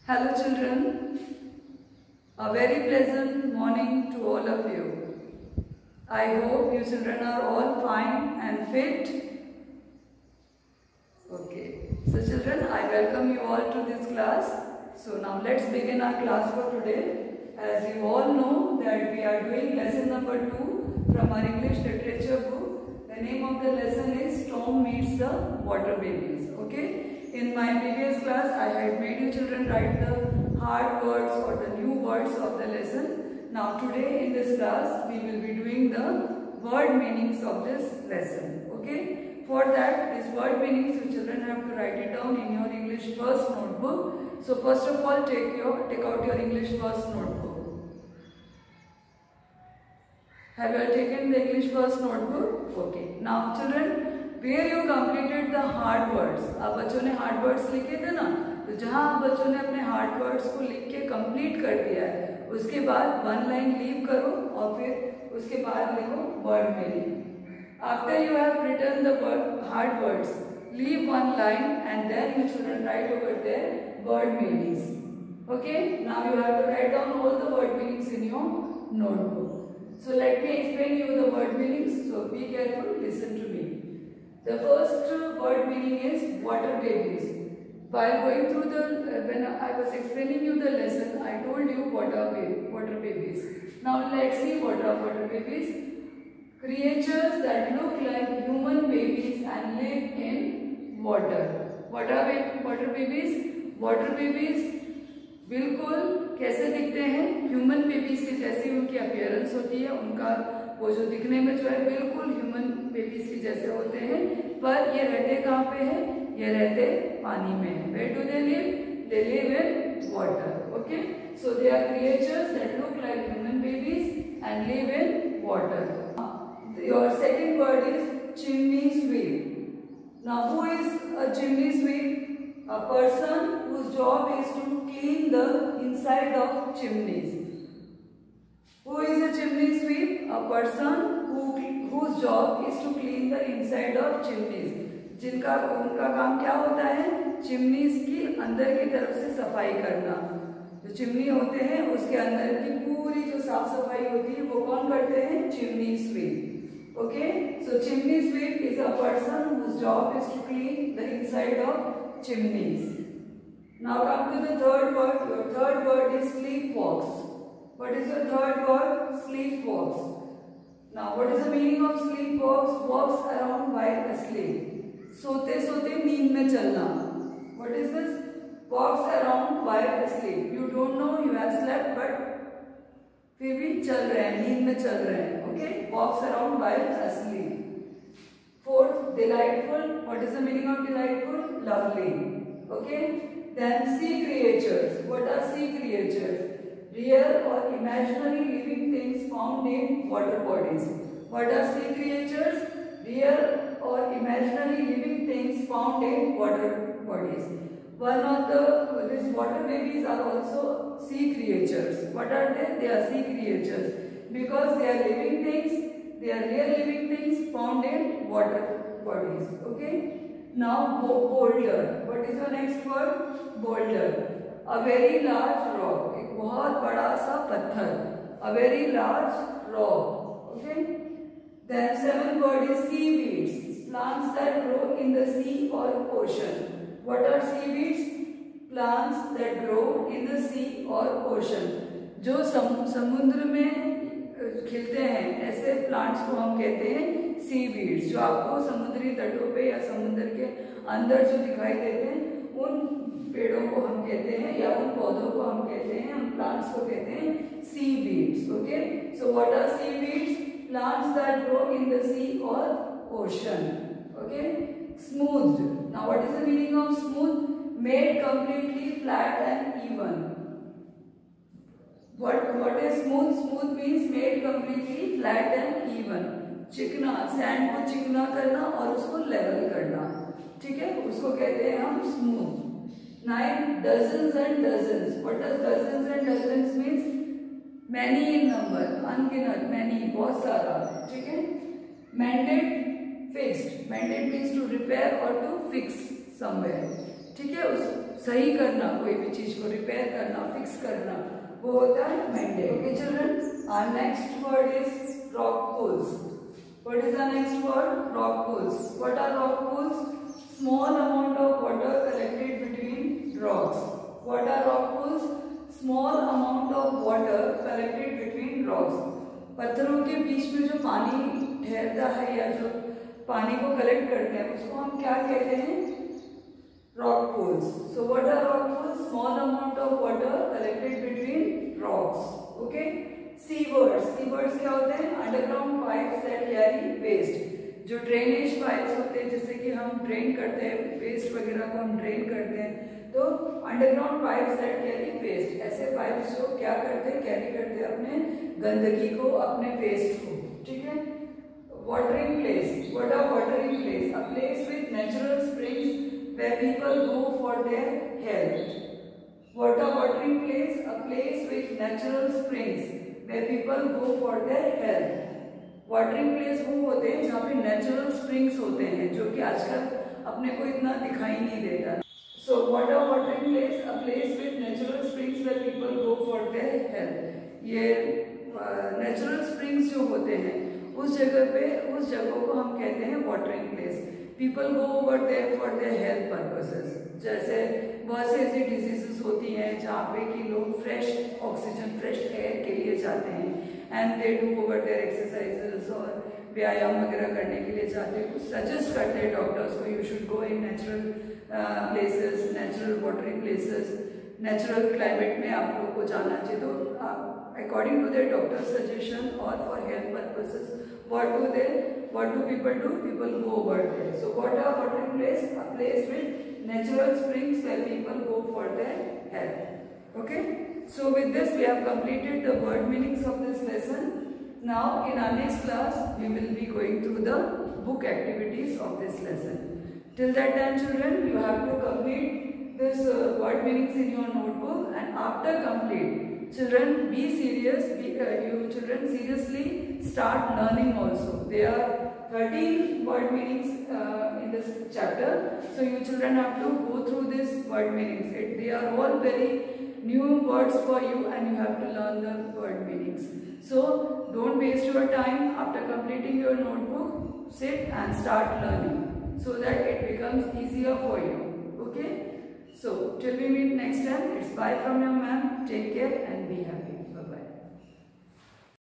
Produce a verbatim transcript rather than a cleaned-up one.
Hello children, a very pleasant morning to all of you. I hope you children are all fine and fit. Okay, so children, I welcome you all to this class. So now let's begin our class for today. As you all know that we are doing lesson number two from our English literature book. The name of the lesson is Tom Meets the Water Babies. Okay. In my previous class, I had made you children write the hard words or the new words of the lesson. Now today in this class, we will be doing the word meanings of this lesson. Okay. For that, these word meanings, you children have to write it down in your English first notebook. So first of all, take your take out your English first notebook. Have you all taken the English first notebook? Okay. Now children, where you completed the hard words, आप बच्चों ने hard words लिखे थे ना, तो जहाँ आप बच्चों ने अपने hard words को लिख के complete कर दिया है, उसके बाद one line leave करो और फिर उसके बाद लिखो word meaning. After you have written the word hard words, leave one line and then you should write over there word meanings. Okay? Now you have to write down all the word meanings in your notebook. So let me explain you the word meanings. So be careful, listen to me. The first word meaning is water babies. While going through the, uh, when I was explaining you the lesson, I told you what are water babies. Now let's see what are water babies. Creatures that look like human babies and live in water. What are water babies? Water babies बिल्कुल कैसे दिखते हैं? Human babies की जैसी उनकी appearance होती है, उनका वो जो दिखने में जो है बिल्कुल ह्यूमन बेबीज की जैसे होते हैं, पर ये रहते कहाँ पे हैं? ये रहते पानी में हैं. Where do they live? They live in water. Okay, so they are creatures that look like human babies and live in water. Your second word is chimney sweep. Now who is a chimney sweep? A person whose job is to clean the inside of chimneys. Who is a chimney sweep? A person who whose job is to clean the inside of chimneys. जिनका उनका काम क्या होता है? Chimneys की अंदर की तरफ से सफाई करना. जो चिमनी होते हैं उसके अंदर की पूरी जो साफ सफाई होती है वो कौन करते हैं? Chimney sweep. Okay, so chimney sweep is a person whose job is to clean the inside of chimneys. Now come to the third word. Your third word is sleepwalks. What is your third word? Sleepwalks. Now what is the meaning of sleepwalks? Walks around while asleep. सोते सोते नींद में चलना. What is this? Walks around while asleep. You don't know you have slept but फिर भी चल रहे हैं, नींद में चल रहे हैं. Okay? Walks around while asleep. Fourth, delightful. What is the meaning of delightful? Lovely. Okay? Then sea creatures. What are sea creatures? Real or imaginary living things found in water bodies. What are sea creatures? Real or imaginary living things found in water bodies. One of the these water babies are also sea creatures. What are they? They are sea creatures because they are living things. They are real living things found in water bodies. Okay. Now boulder. What is your next word? Boulder. A very large rock. एक बहुत बड़ा सा पत्थर. A very large rock. Okay. Then seventh word is seaweeds. Plants that grow in the sea or ocean. What are seaweeds? Plants that grow in the sea or ocean. जो समुद्र में खिलते हैं ऐसे प्लांट्स को हम कहते हैं सीवीड्स. जो आपको समुद्री तटों पे या समुद्र के अंदर जो दिखाई देते हैं उन पेड़ों को हम कहते हैं या उन पौधों को हम कहते हैं, हम प्लांट्स को कहते हैं seaweeds. Okay, so what are seaweeds? Plants that grow in the sea और ocean. Okay, smooth. Now what is the meaning of smooth? Made completely flat and even. What what is smooth? Smooth means made completely flat and even. चिकना, sand को चिकना करना और उसको level करना. ठीक है, उसको कहते हैं हम smooth. Nine, dozens and dozens. What does dozens and dozens means? Many in number, अनगिनत, many, बहुत सारा. ठीक है. Mended, fixed. Mended means to repair or to fix somewhere. ठीक है, उस सही करना, कोई भी चीज को रिपेयर करना, फिक्स करना, वो होता है maintain. Okay children, our next word is rock pools. What is the next word? Rock pools. What are rock pools? Small amount of water collected between rocks. What are rock pools? Small amount of water collected between rocks. पत्थरों के बीच में जो पानी ठहरता है या जो पानी को कलेक्ट करते हैं उसको हम क्या कहते हैं? Rock pools. So what are rock pools? Small amount of water collected between rocks. Okay, sewers. Sewers क्या होते हैं? Underground pipes that carry waste. जो ड्रेनेज पाइप्स होते हैं, जैसे कि हम ड्रेन करते हैं वेस्ट वगैरह को, हम ड्रेन करते हैं, तो underground pipes that carry waste, ऐसे पाइप्स जो क्या करते हैं? कैरी करते हैं अपने गंदगी को, अपने वेस्ट को। ठीक है। watering place. What are watering place? A place with natural springs where people go for their health. What are watering place? A place with natural springs where people go for their health. Watering place वो होते हैं जहाँ पे natural springs होते हैं, जो कि आजकल अपने को इतना दिखाई नहीं देता। So what are watering place? A place with natural springs where people go for their health. ये नेचुरल स्प्रिंग्स जो होते हैं उस जगह पे, उस जगह को हम कहते हैं watering place. People go over there for their health purposes. जैसे बहुत से ऐसी डिजीजेस होती हैं जहाँ पे कि लोग फ्रेश ऑक्सीजन, फ्रेश एयर के लिए जाते हैं, and they do over there exercises और व्यायाम वगैरह करने के लिए जाते हैं। कुछ सजेस्ट करते हैं डॉक्टर्स को, you should go in natural places, natural watering places, natural climate में आप लोग को जाना चाहिए। तो according to their doctor suggestion और for health purposes, what do they what do people do? People go over there. So what are watering place? A place with natural springs where people go for their health. Okay, so with this we have completed the word meanings of this lesson. Now in our next class we will be going through the book activities of this lesson. Till that time children, you have to complete this uh, word meanings in your notebook, and after complete, children be serious, be, uh, you children seriously start learning also. There are thirteen word meanings uh, in this chapter, so you children have to go through these word meanings. It, they are all very new words for you and you have to learn the word meanings. So don't waste your time. After completing your notebook, sit and start learning so that it becomes easier for you. Okay? So till we meet next time, it's bye from your ma'am. Take care and be happy.